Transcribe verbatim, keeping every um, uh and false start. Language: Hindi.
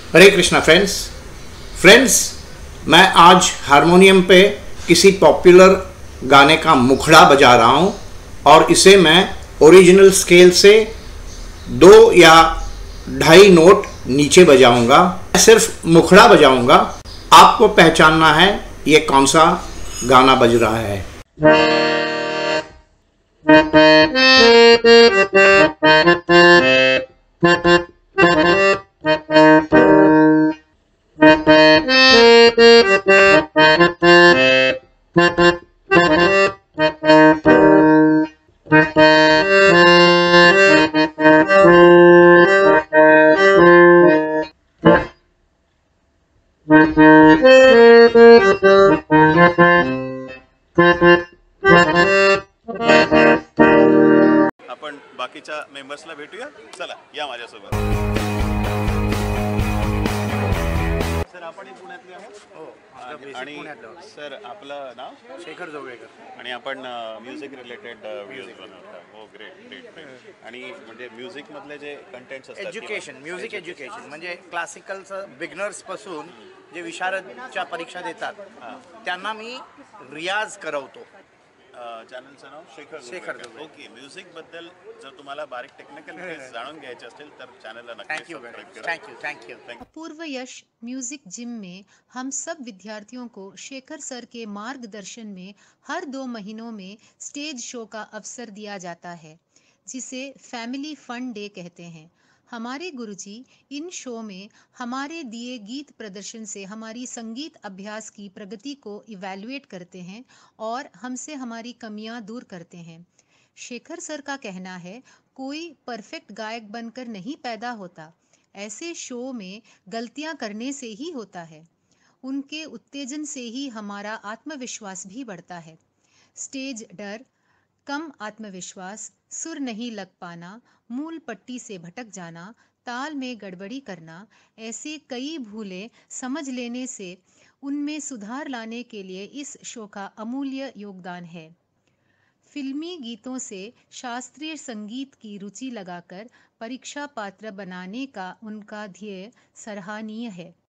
हरे कृष्णा फ्रेंड्स फ्रेंड्स मैं आज हारमोनियम पे किसी पॉपुलर गाने का मुखड़ा बजा रहा हूँ और इसे मैं ओरिजिनल स्केल से दो या ढाई नोट नीचे बजाऊंगा। मैं सिर्फ मुखड़ा बजाऊंगा, आपको पहचानना है ये कौन सा गाना बज रहा है। आपण बाकीच्या मेंबर्सला भेटूया। चला या माझ्यासोबत। सर आपण पुण्यातले आहोत। हो, आणि सर आपलं नाव शेखर जोगळेकर आणि आपण म्युझिक रिलेटेड व्हिडिओज बनवता। हो, ग्रेट ग्रेट ग्रेट। आणि म्हणजे म्युझिक मधले जे कंटेंट्स असतात, एज्युकेशन म्युझिक एज्युकेशन म्हणजे क्लासिकलचं बिगनर्स पासून जे विशारदच्या परीक्षा देतात त्यांना मी रियाज करवतो। चॅनलचं नाव शेखर शेखर जोगळेकर। ओके, म्युझिक बद्दल जर तुम्हाला बारीक टेक्निकल जाणून घ्यायचे असतील तर चॅनलला नक्की थैंक यू सबस्क्राइब करा। थैंक यू थैंक यू अपूर्व यश म्यूजिक जिम में हम सब विद्यार्थियों को शेखर सर के मार्गदर्शन में हर दो महीनों में स्टेज शो का अवसर दिया जाता है, जिसे फैमिली फन डे कहते हैं। हमारे गुरुजी इन शो में हमारे दिए गीत प्रदर्शन से हमारी संगीत अभ्यास की प्रगति को इवैल्यूएट करते हैं और हमसे हमारी कमियां दूर करते हैं। शेखर सर का कहना है, कोई परफेक्ट गायक बनकर नहीं पैदा होता, ऐसे शो में गलतियां करने से ही होता है। उनके उत्तेजन से ही हमारा आत्मविश्वास भी बढ़ता है। स्टेज डर, कम आत्मविश्वास, सुर नहीं लग पाना, मूल पट्टी से भटक जाना, ताल में गड़बड़ी करना, ऐसे कई भूलें समझ लेने से उनमें सुधार लाने के लिए इस शो का अमूल्य योगदान है। फिल्मी गीतों से शास्त्रीय संगीत की रुचि लगाकर परीक्षा पात्र बनाने का उनका ध्येय सराहनीय है।